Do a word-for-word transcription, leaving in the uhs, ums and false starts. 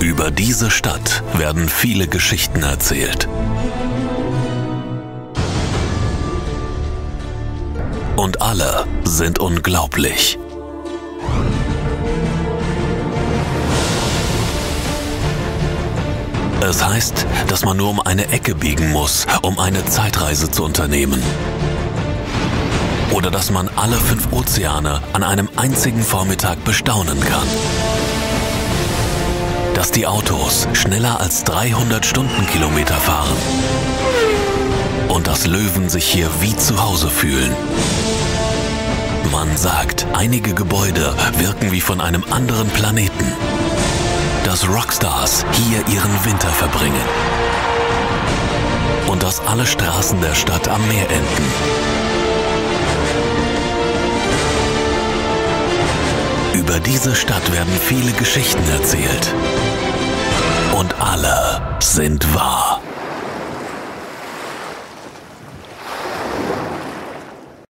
Über diese Stadt werden viele Geschichten erzählt. Und alle sind unglaublich. Es heißt, dass man nur um eine Ecke biegen muss, um eine Zeitreise zu unternehmen. Oder dass man alle fünf Ozeane an einem einzigen Vormittag bestaunen kann. Dass die Autos schneller als dreihundert Stundenkilometer fahren. Und dass Löwen sich hier wie zu Hause fühlen. Man sagt, einige Gebäude wirken wie von einem anderen Planeten. Dass Rockstars hier ihren Winter verbringen. Und dass alle Straßen der Stadt am Meer enden. Über diese Stadt werden viele Geschichten erzählt. Und alle sind wahr.